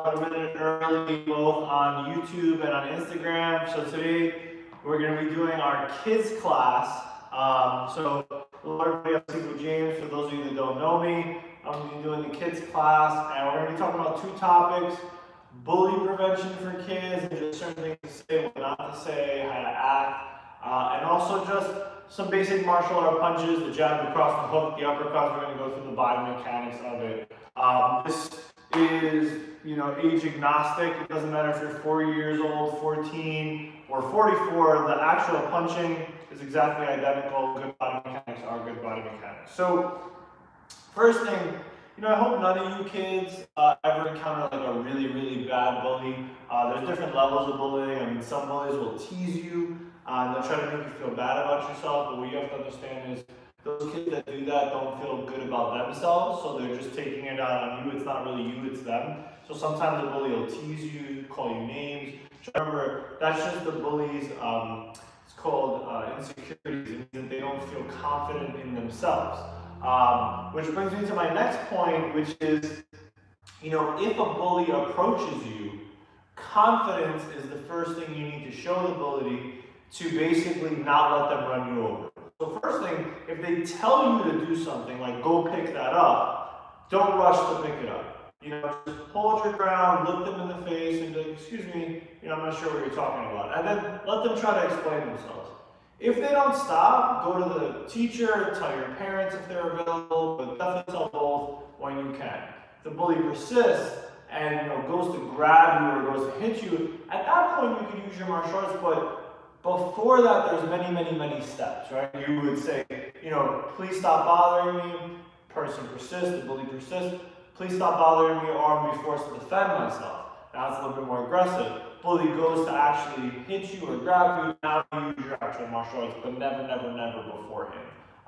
about a minute early, both on YouTube and on Instagram. So today we're going to be doing our kids class. So hello everybody, I'm Steve James. For those of you that don't know me, I'm going to be doing the kids class, and we're going to be talking about two topics: bully prevention for kids, and just certain things to say, what not to say, how to act, and also just some basic martial art punches, the jab, the cross, the hook, the uppercuts. We're going to go through the body mechanics of it. This is, age agnostic. It doesn't matter if you're 4 years old, 14, or 44. The actual punching is exactly identical. Good body mechanics are good body mechanics. So, first thing, I hope none of you kids ever encounter like a really, really bad bully. There's different levels of bullying. I mean, some bullies will tease you, and they'll try to make you feel bad about yourself, but what you have to understand is those kids that do that don't feel good about themselves, so they're just taking it out on you. It's not really you, it's them. So sometimes the bully will tease you, call you names. Remember, that's just the bully's, it's called insecurities. It means that they don't feel confident in themselves. Which brings me to my next point, which is, if a bully approaches you, confidence is the first thing you need to show the bully to basically not let them run you over. So first thing, if they tell you to do something, like go pick that up, don't rush to pick it up. Just hold your ground, look them in the face, and be like, excuse me, I'm not sure what you're talking about. And then let them try to explain themselves. If they don't stop, go to the teacher, tell your parents if they're available, but definitely tell both when you can. If the bully persists and goes to grab you or goes to hit you, at that point you can use your martial arts, but before that, there's many, many, many steps, right? You would say, please stop bothering me. Person persists, the bully persists. Please stop bothering me, or I'm going to be forced to defend myself. Now it's a little bit more aggressive. Bully goes to actually hit you or grab you. Now you use your actual martial arts, but never, never, never beforehand.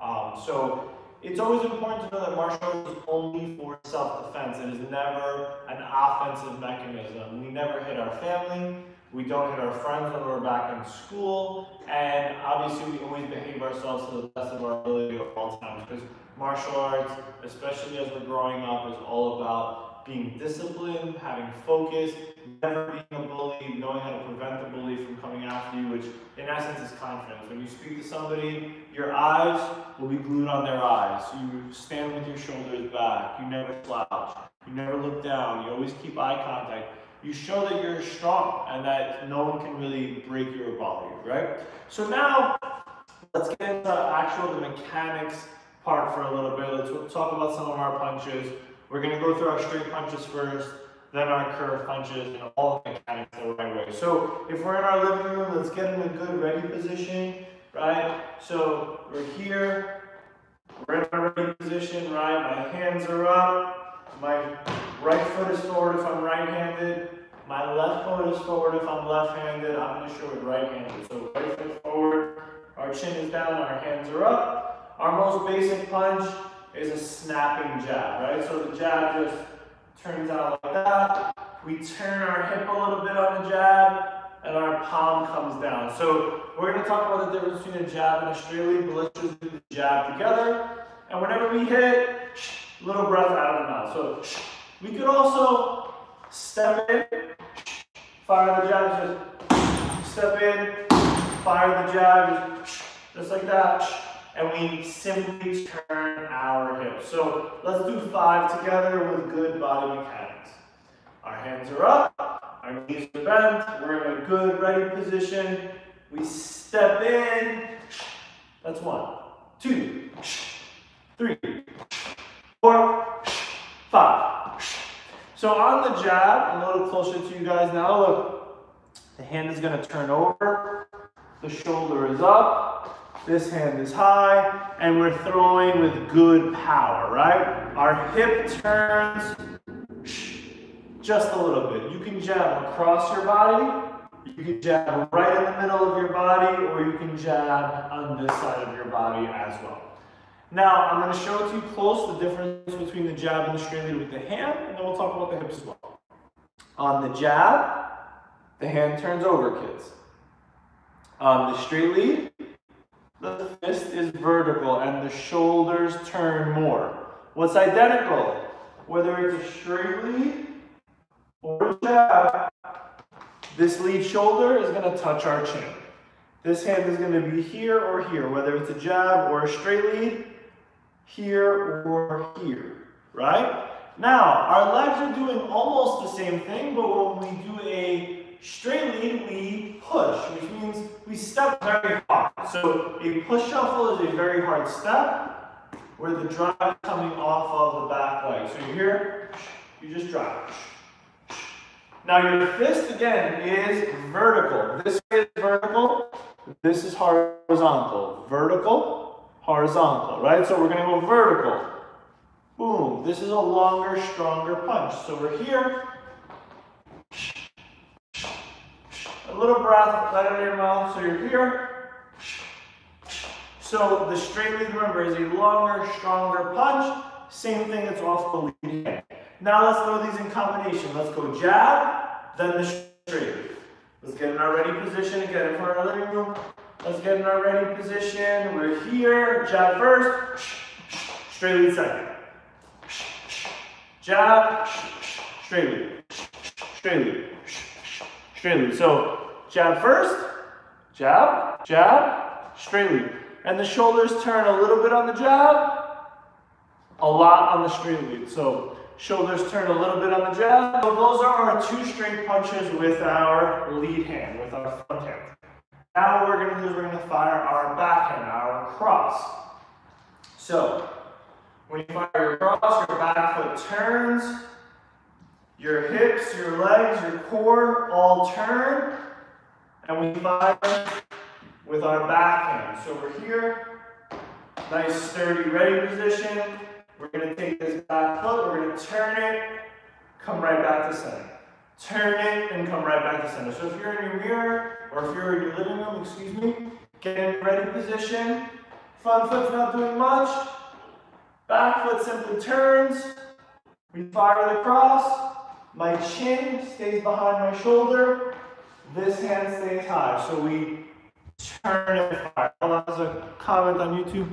So it's always important to know that martial arts is only for self-defense. It is never an offensive mechanism. We never hit our family. We don't hit our friends when we're back in school, and obviously we always behave ourselves to the best of our ability at all times, because martial arts, especially as we're growing up, is all about being disciplined, having focus, never being a bully, knowing how to prevent the bully from coming after you, which in essence is confidence. When you speak to somebody, your eyes will be glued on their eyes. You stand with your shoulders back, you never slouch, you never look down, you always keep eye contact. You show that you're strong and that no one can really break you or bother you, right? So now, let's get into the mechanics part for a little bit. Let's talk about some of our punches. We're going to go through our straight punches first, then our curve punches, and all the mechanics the right way. So if we're in our living room, let's get in a good ready position, right? So we're here, we're in our ready position, right? My hands are up. My right foot is forward if I'm right-handed. My left foot is forward if I'm left-handed. I'm going to show it right-handed. So right foot forward, our chin is down, our hands are up. Our most basic punch is a snapping jab, right? So the jab just turns out like that. We turn our hip a little bit on the jab, and our palm comes down. So we're going to talk about the difference between a jab and a straight lead, but let's just do the jab together. And whenever we hit, little breath out of the mouth. So we could also step in, fire the jab, just step in, fire the jab, just like that. And we simply turn our hips. So let's do 5 together with good body mechanics. Our hands are up, our knees are bent, we're in a good ready position. We step in, that's 1, 2, 3, 4, 5. So on the jab, a little closer to you guys now, look, the hand is going to turn over, the shoulder is up, this hand is high, and we're throwing with good power, right? Our hip turns just a little bit. You can jab across your body, you can jab right in the middle of your body, or you can jab on this side of your body as well. Now, I'm going to show it to you close, the difference between the jab and the straight lead with the hand, and then we'll talk about the hips as well. On the jab, the hand turns over, kids. On the straight lead, the fist is vertical and the shoulders turn more. What's identical? Whether it's a straight lead or jab, this lead shoulder is going to touch our chin. This hand is going to be here or here, whether it's a jab or a straight lead, here or here, right? Now, our legs are doing almost the same thing, but when we do a straight lead, we push, which means we step very hard. So a push shuffle is a very hard step where the drive is coming off of the back leg. So you're here, you just drive. Now your fist, again, is vertical. This is vertical, this is horizontal. Vertical, horizontal, right? So we're going to go vertical. Boom. This is a longer, stronger punch. So we're here. A little breath, let it in your mouth. So you're here. So the straight lead, remember, is a longer, stronger punch. Same thing, it's off the lead hand. Now let's throw these in combination. Let's go jab, then the straight lead. Let's get in our ready position. Again, in front of our living room. Let's get in our ready position. We're here. Jab first. Straight lead second. Jab. Straight lead. Straight lead. Straight lead. So jab first. Jab. Jab. Straight lead. And the shoulders turn a little bit on the jab. A lot on the straight lead. So shoulders turn a little bit on the jab. So those are our two straight punches with our lead hand, with our front hand. Now what we're going to do is we're going to fire our backhand, our cross. So when you fire your cross, your back foot turns, your hips, your legs, your core all turn, and we fire with our backhand. So we're here, nice sturdy ready position. We're going to take this back foot, we're going to turn it, come right back to center. Turn it and come right back to center. So if you're in your mirror, or if you're in your living room, excuse me, get in ready position. Front foot's not doing much. Back foot simply turns. We fire the cross. My chin stays behind my shoulder. This hand stays high. So we turn and fire. Hold on, there's a comment on YouTube.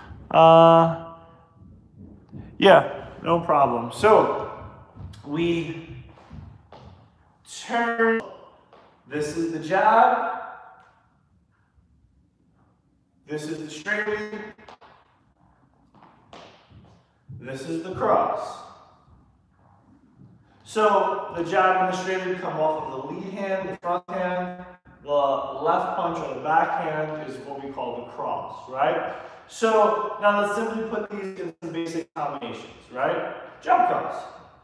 Yeah, no problem. So we turn. This is the jab. This is the straight lead. This is the cross. So the jab and the straight lead come off of the lead hand, the front hand. The left punch or the back hand is what we call the cross, right? So now let's simply put these in some basic combinations, right? Jab cross.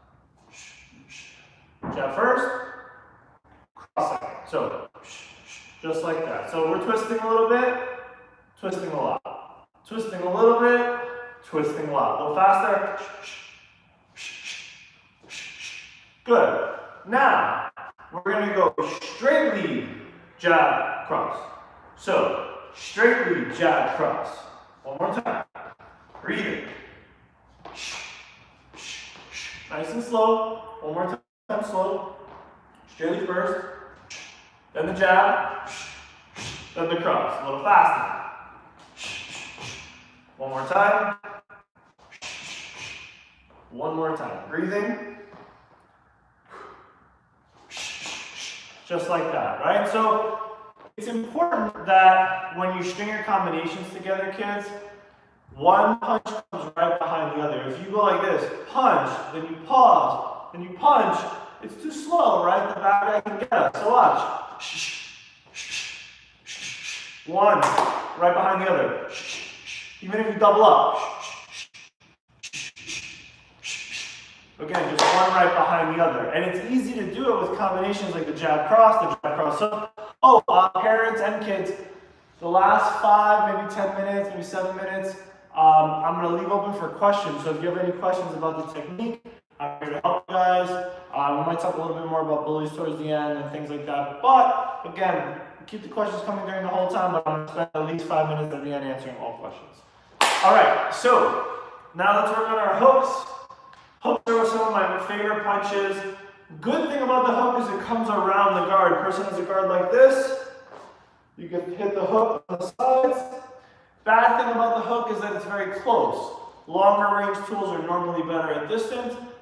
Jab first, cross second. So just like that. So we're twisting a little bit, twisting a lot. Twisting a little bit, twisting a lot. A little faster. Good. Now, we're going to go straight lead, jab, cross. So, straight lead, jab, cross. One more time. Breathing. Nice and slow. One more time, slow. Straight lead first. Then the jab. Then the cross. A little faster. One more time. One more time. Breathing. Just like that, right? So it's important that when you string your combinations together, kids, one punch comes right behind the other. If you go like this, punch, then you pause, then you punch, it's too slow, right? The bad guy can get us. So watch. One, right behind the other. Even if you double up. Again, just one right behind the other. And it's easy to do it with combinations like the jab cross, the jab cross. So, parents and kids, the last 5, maybe 10 minutes, maybe 7 minutes, I'm going to leave open for questions. So if you have any questions about the technique, I'm here to help you guys. We might talk a little bit more about bullies towards the end and things like that. But again, keep the questions coming during the whole time, but I'm going to spend at least 5 minutes at the end answering all questions. All right, so now let's work on our hooks. Hooks are some of my favorite punches. Good thing about the hook is it comes around the guard. Person has a guard like this. You can hit the hook on the sides. Bad thing about the hook is that it's very close. Longer range tools are normally better at distance.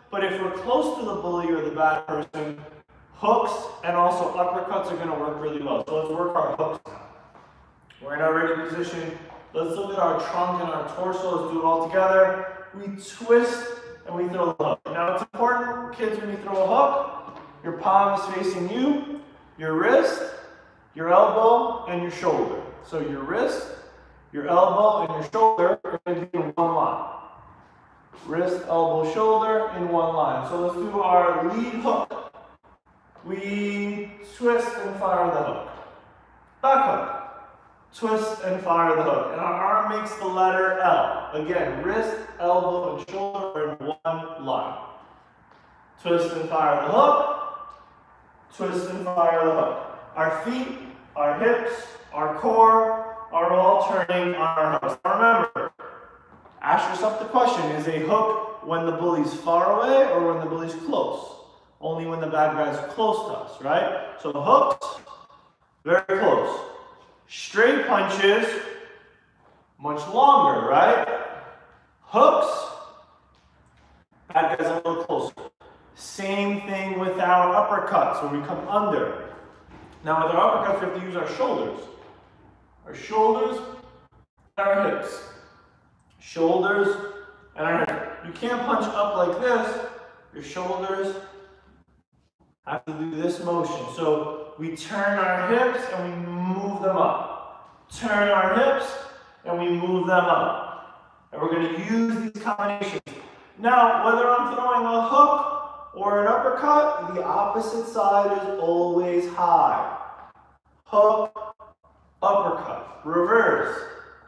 But if we're close to the bully or the bad person, hooks and also uppercuts are going to work really well. So let's work our hooks now. We're in our ready position. Let's look at our trunk and our torso. Let's do it all together. We twist and we throw the hook. Now it's important, kids, when you throw a hook, your palm is facing you, your wrist, your elbow, and your shoulder. So your wrist, your elbow, and your shoulder are going to be in one line. Wrist, elbow, shoulder in one line. So let's do our lead hook. We twist and fire the hook. Back hook. Twist and fire the hook. And our arm makes the letter L. Again, wrist, elbow, and shoulder are in one line. Twist and fire the hook. Twist and fire the hook. Our feet, our hips, our core are all turning on our hooks. Now remember, ask yourself the question, is a hook when the bully's far away or when the bully's close? Only when the bad guy's close to us, right? So hooks, very close. Straight punches, much longer, right? Hooks, bad guy's a little closer. Same thing with our uppercuts when we come under. Now with our uppercuts, we have to use our shoulders. Our shoulders and our hips. Shoulders and our hips. You can't punch up like this. Your shoulders have to do this motion. So we turn our hips and we move them up. Turn our hips and we move them up. And we're going to use these combinations. Now, whether I'm throwing a hook or an uppercut, the opposite side is always high. Hook, uppercut, reverse.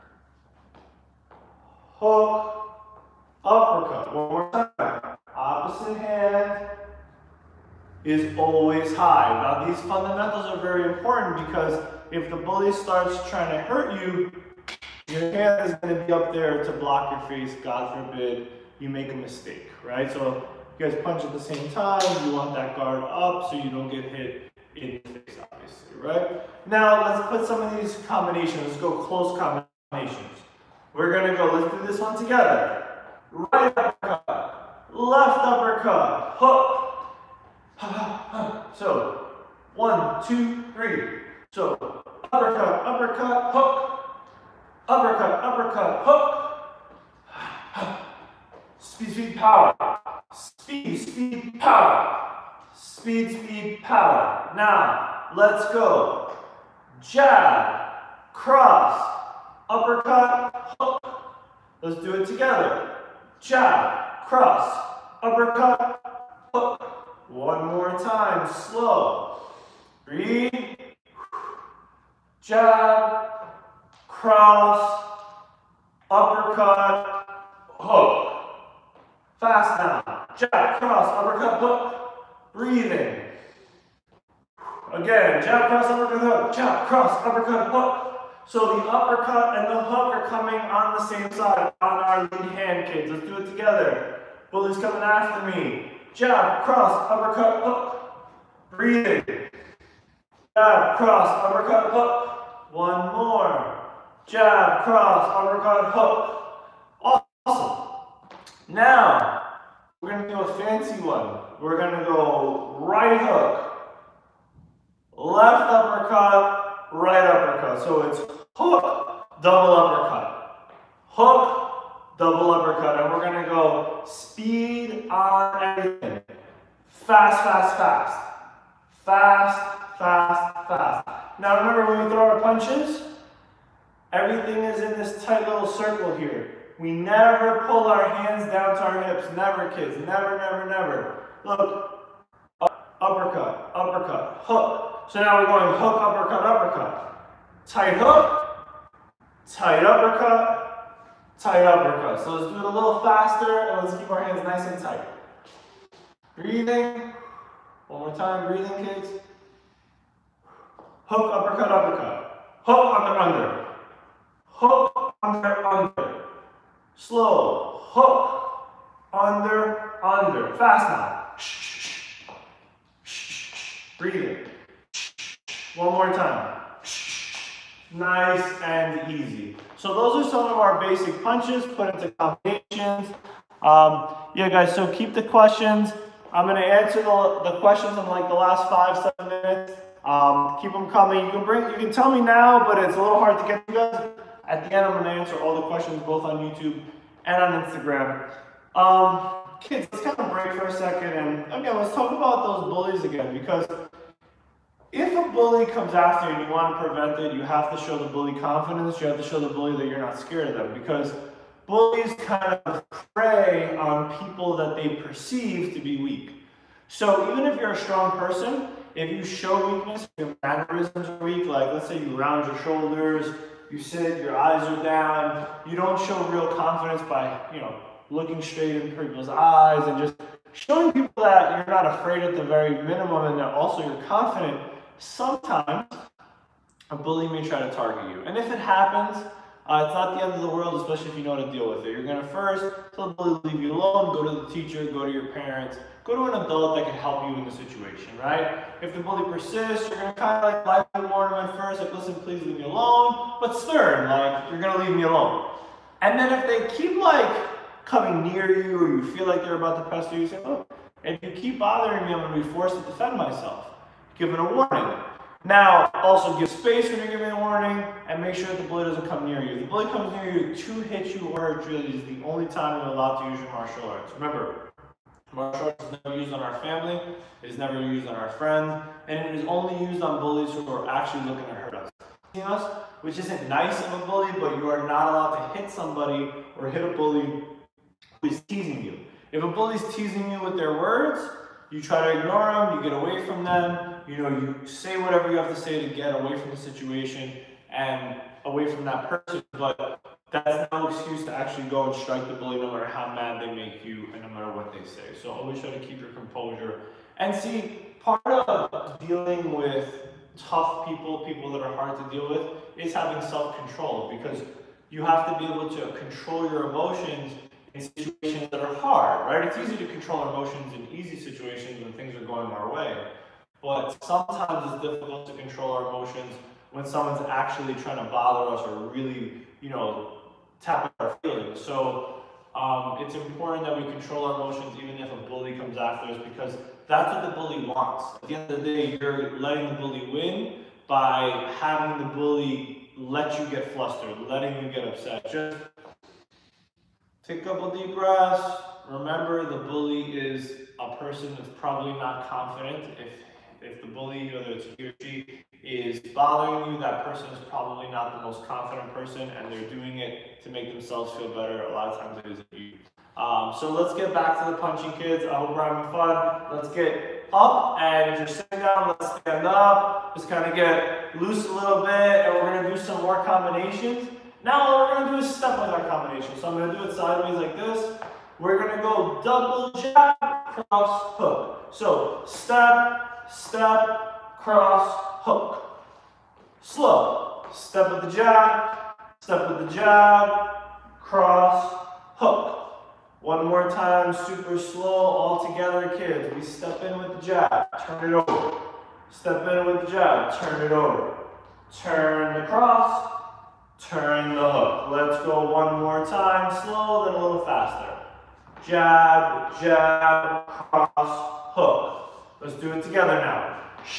Hook, uppercut. One more time. Opposite hand is always high. Now these fundamentals are very important because if the bully starts trying to hurt you, your hand is going to be up there to block your face. God forbid you make a mistake, right? So you guys punch at the same time. You want that guard up so you don't get hit in the face, obviously, right? Now let's put some of these combinations. Let's go close combinations. We're going to go, let's do this one together. Right uppercut, left uppercut, hook. So, 1, 2, 3. So, uppercut, uppercut, hook. Uppercut, uppercut, hook. Speed, speed, power. Speed, speed, power. Speed, speed, power. Now, let's go. Jab, cross, uppercut, hook. Let's do it together. Jab, cross, uppercut, hook. One more time, slow. Breathe. Jab, cross, uppercut, hook. Fast now. Jab, cross, uppercut, hook. Breathing. Again, jab, cross, uppercut, hook. Jab, cross, uppercut, hook. So the uppercut and the hook are coming on the same side, on our lead hand, kids. Let's do it together. Bully's coming after me. Jab, cross, uppercut, hook. Breathing. Jab, cross, uppercut, hook. One more. Jab, cross, uppercut, hook. Awesome. Now, we're going to do a fancy one. We're going to go right hook, left uppercut, right uppercut. So it's hook, double uppercut. Hook, double uppercut. And we're going to go speed on everything. Fast, fast, fast. Fast, fast, fast. Now remember when we throw our punches, everything is in this tight little circle here. We never pull our hands down to our hips. Never, kids. Never, never, never. Look. Uppercut, uppercut, hook. So now we're going hook, uppercut, uppercut. Tight hook, tight uppercut, tight uppercut. So let's do it a little faster and let's keep our hands nice and tight. Breathing. One more time, breathing, kids. Hook, uppercut, uppercut. Hook, under, under. Hook, under, under. Slow. Hook, under, under. Fast now. Breathing. One more time. Nice and easy. So those are some of our basic punches put into combinations. Yeah, guys, so keep the questions. I'm going to answer the questions in like the last 5-7 minutes. Keep them coming. You can tell me now, but it's a little hard to get to you guys. At the end, I'm going to answer all the questions both on YouTube and on Instagram. Kids, let's kind of break for a second, and again, let's talk about those bullies again, because if a bully comes after you and you want to prevent it, you have to show the bully confidence. You have to show the bully that you're not scared of them, because bullies kind of prey on people that they perceive to be weak. So even if you're a strong person, if you show weakness, your mannerisms are weak, like let's say you round your shoulders, you sit, your eyes are down, you don't show real confidence by, looking straight in people's eyes and just showing people that you're not afraid at the very minimum and that also you're confident. Sometimes a bully may try to target you. And if it happens, it's not the end of the world, especially if you know how to deal with it. You're going to first tell the bully to leave you alone, go to the teacher, go to your parents, go to an adult that can help you in the situation, right? If the bully persists, you're going to kind of like lightly warn them at first, like, listen, please leave me alone, but stern, like, you're going to leave me alone. And then if they keep like coming near you or you feel like they're about to pester you, say, look, if you keep bothering me, I'm going to be forced to defend myself. Give it a warning. Now, also give space when you're giving a warning and make sure that the bully doesn't come near you. If the bully comes near you to hit you or hurt you, is the only time you're allowed to use your martial arts. Remember, martial arts is never used on our family, it is never used on our friends, and it is only used on bullies who are actually looking to hurt us. Which isn't nice of a bully, but you are not allowed to hit somebody or hit a bully who is teasing you. If a bully's teasing you with their words, you try to ignore them, you get away from them, you say whatever you have to say to get away from the situation and away from that person, but that's no excuse to actually go and strike the bully no matter how mad they make you and no matter what they say. So always try to keep your composure. And see, part of dealing with tough people that are hard to deal with, is having self-control, because you have to be able to control your emotions in situations that are hard, right? It's easy to control our emotions in easy situations when things are going our way, but sometimes it's difficult to control our emotions when someone's actually trying to bother us or really, tap our feelings. So it's important that we control our emotions even if a bully comes after us, because that's what the bully wants. At the end of the day, you're letting the bully win by having the bully let you get flustered, letting you get upset. Just take a couple deep breaths. Remember, the bully is a person that's probably not confident. If the bully, whether it's he or she, is bothering you, that person is probably not the most confident person, and they're doing it to make themselves feel better. A lot of times it isn't you. So let's get back to the punching, kids. I hope we're having fun. Let's get up, and if you're sitting down, let's stand up. Just kind of get loose a little bit, and we're going to do some more combinations. Now all we're going to do is step with our combination. So I'm going to do it sideways like this. We're going to go double jab, cross, hook. So step, step, cross, hook. Slow. Step with the jab, cross, hook. One more time, super slow, all together, kids. We step in with the jab, turn it over. Step in with the jab, turn it over. Turn the cross, turn the hook. Let's go one more time, slow, then a little faster. Jab, jab, cross, hook. Let's do it together now.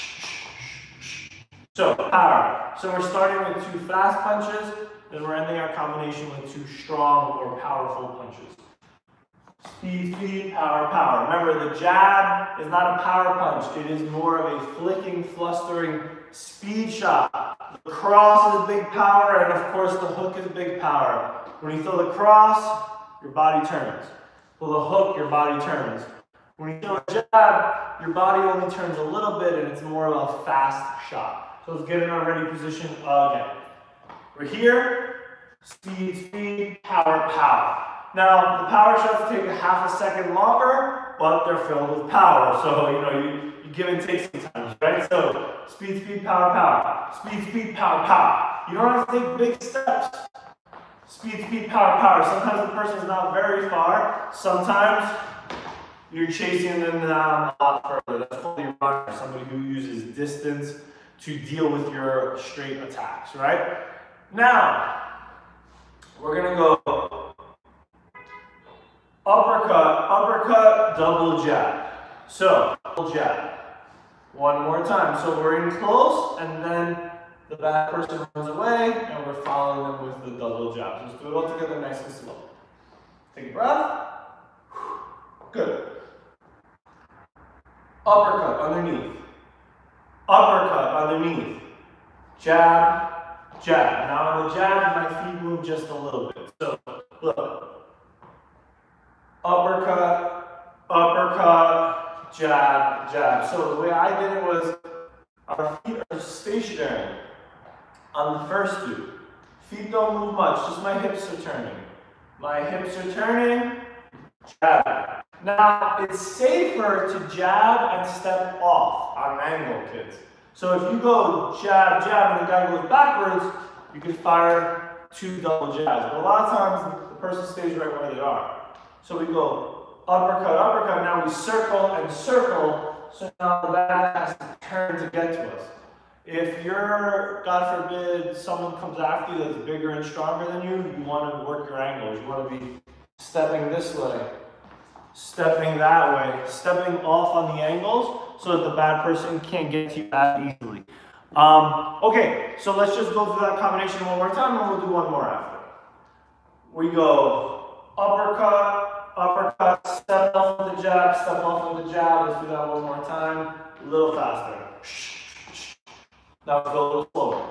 So, power. So we're starting with 2 fast punches, then we're ending our combination with 2 strong or powerful punches. Speed, speed, power, power. Remember, the jab is not a power punch. It is more of a flicking, flustering speed shot. The cross is big power, and of course the hook is big power. When you throw the cross, your body turns. Pull the hook, your body turns. When you throw a jab, your body only turns a little bit, and it's more of a fast shot. So let's get in our ready position again. We're here. Speed, speed, power, power. Now, the power shots take a half a second longer, but they're filled with power. So, you give and take sometimes, right? So, speed, speed, power, power. Speed, speed, power, power. You don't have to take big steps. Speed, speed, power, power. Sometimes the person is not very far. Sometimes you're chasing them down a lot further. That's called a runner, somebody who uses distance to deal with your straight attacks, right? Now, we're going to go uppercut, uppercut, double jab. So, double jab. One more time. So we're in close, and then the bad person runs away, and we're following them with the double jab. Let's do it all together nice and slow. Take a breath. Good. Uppercut underneath. Uppercut underneath. Jab, jab. Now on the jab, my feet move just a little bit. So look. Uppercut, uppercut, jab, jab. So the way I did it was our feet are stationary on the first two. Feet don't move much, just my hips are turning. My hips are turning, jab. Now, it's safer to jab and step off on an angle, kids. So if you go jab, jab, and the guy goes backwards, you can fire 2 double jabs. But a lot of times, the person stays right where they are. So we go uppercut, uppercut, now we circle and circle, so now the bad has to turn to get to us. If you're, God forbid, someone comes after you that's bigger and stronger than you, you want to work your angles. You want to be stepping this way, stepping that way, stepping off on the angles so that the bad person can't get to you as easily. Okay, so let's just go through that combination one more time and we'll do one more after. We go uppercut, uppercut, step off with the jab, step off with the jab. Let's do that one more time, a little faster. Now let's go a little slower.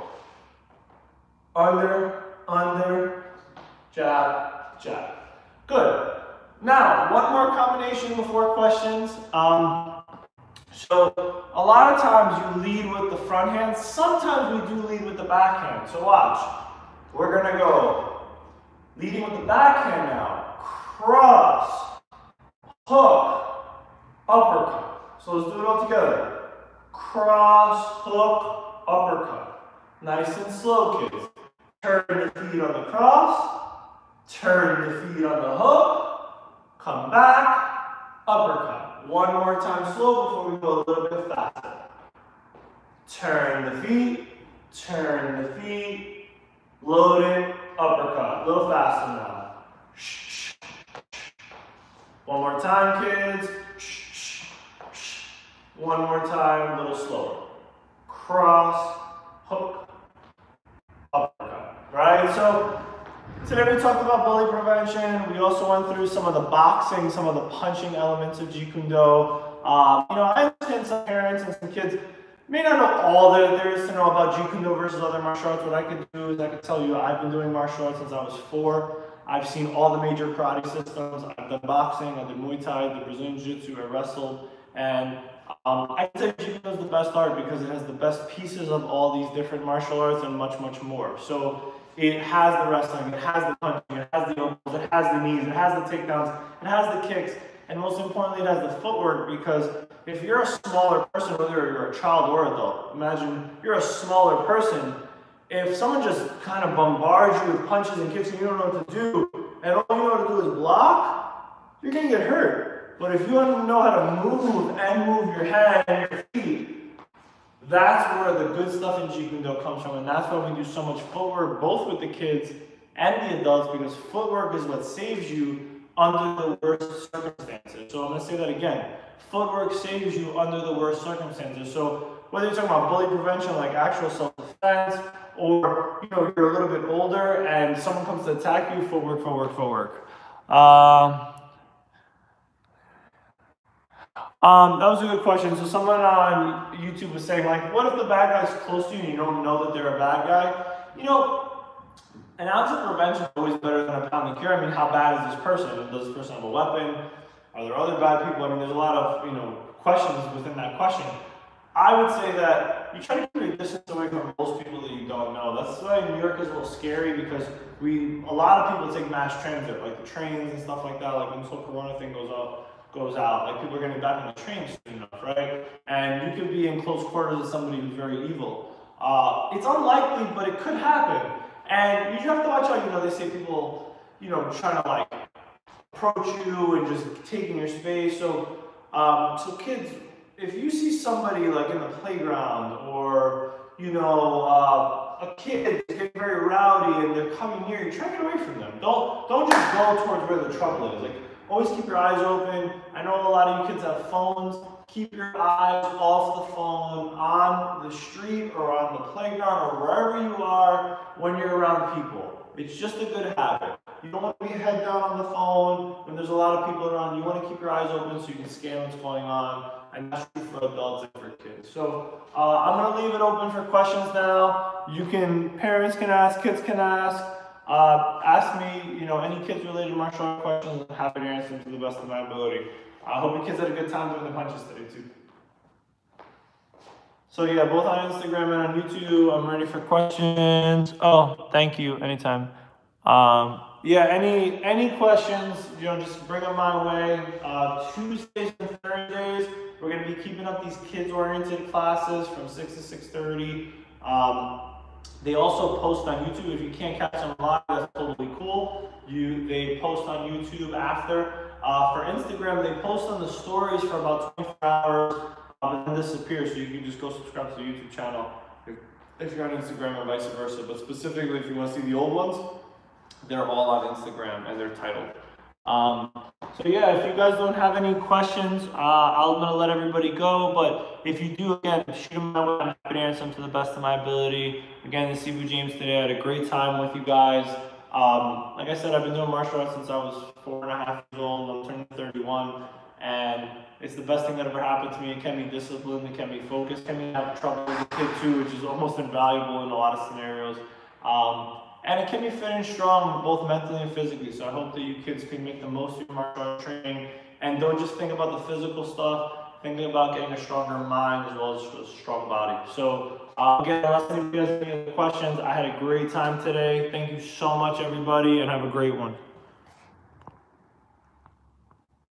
Under, jab, jab. Good. Now, one more combination before questions. So a lot of times you lead with the front hand. Sometimes we do lead with the back hand. So watch. We're going to go leading with the back hand now. Cross, hook, uppercut. So let's do it all together. Cross, hook, uppercut. Nice and slow, kids. Turn the feet on the cross. Turn the feet on the hook. Come back. Uppercut. One more time slow before we go a little bit faster. Turn the feet. Turn the feet. Load it. Uppercut. A little faster now. One more time, kids. One more time, a little slower. Cross, hook, uppercut. Right? So today we talked about bully prevention. We also went through some of the boxing, some of the punching elements of Jeet Kune Do. I understand some parents and some kids may not know all that there is to know about Jeet Kune Do versus other martial arts. What I could do is I could tell you I've been doing martial arts since I was 4. I've seen all the major karate systems. I've done boxing, I did Muay Thai, the Brazilian Jiu-Jitsu, I wrestled, and I say Jeet Kune Do is the best art because it has the best pieces of all these different martial arts and much, much more. So it has the wrestling, it has the punching, it has the elbows, it has the knees, it has the takedowns, it has the kicks, and most importantly, it has the footwork because if you're a smaller person, whether you're a child or adult, imagine you're a smaller person, if someone just kind of bombards you with punches and kicks and you don't know what to do, and all you know how to do is block, you're going to get hurt. But if you don't know how to move and move your head and your feet, that's where the good stuff in Jeet Kune Do comes from, and that's why we do so much footwork, both with the kids and the adults, because footwork is what saves you under the worst circumstances. So I'm going to say that again. Footwork saves you under the worst circumstances. So whether you're talking about bully prevention, like actual self-defense, or you're a little bit older and someone comes to attack you, footwork, footwork, footwork. That was a good question. So someone on YouTube was saying, like, what if the bad guy's close to you and you don't know that they're a bad guy? An ounce of prevention is always better than a pound of cure. I mean, how bad is this person? Does this person have a weapon? Are there other bad people? I mean, there's a lot of, questions within that question. I would say that you try to keep your distance away from most people that you don't know. That's why New York is a little scary because a lot of people take mass transit, like the trains and stuff like that. Like when this whole Corona thing goes out, like people are getting back on the train soon enough, right? And you could be in close quarters with somebody who's very evil. It's unlikely, but it could happen. And you have to watch out, they say people, trying to like approach you and just taking your space. So kids, if you see somebody like in the playground or, a kid getting very rowdy and they're coming near you, try to get away from them. Don't just go towards where the trouble is. Like, always keep your eyes open. I know a lot of you kids have phones. Keep your eyes off the phone on the street or on the playground or wherever you are when you're around people. It's just a good habit. You don't want to be head down on the phone when there's a lot of people around. You want to keep your eyes open so you can scan what's going on, and that's true for adults and for kids. So I'm going to leave it open for questions now. Parents can ask, kids can ask. Ask me, any kids related martial art questions. I'm happy to answer them to the best of my ability. I hope you kids had a good time doing the punches today too. So yeah, both on Instagram and on YouTube. I'm ready for questions. Oh, thank you. Anytime. Yeah, any questions, just bring them my way. Tuesdays and Thursdays, we're going to be keeping up these kids-oriented classes from 6 to 6:30. They also post on YouTube. If you can't catch them live, that's totally cool. They post on YouTube after. For Instagram, they post on the stories for about 24 hours, and then disappear. So you can just go subscribe to the YouTube channel if you're on Instagram or vice versa. But specifically, if you want to see the old ones, they're all on Instagram and they're titled. So yeah, if you guys don't have any questions, I'm gonna let everybody go. But if you do, again, shoot them my way. I'm happy to answer them to the best of my ability. Again, this is Sifu James today. I had a great time with you guys. Like I said, I've been doing martial arts since I was 4.5 years old. I'm turning 31, and it's the best thing that ever happened to me. It can be disciplined, it can be focused, it can be having trouble as a kid too, which is almost invaluable in a lot of scenarios. And it can be fit and strong, both mentally and physically. So I hope that you kids can make the most of your martial arts training. And don't just think about the physical stuff. Think about getting a stronger mind as well as a strong body. So again, unless anybody has any questions, I had a great time today. Thank you so much, everybody, and have a great one.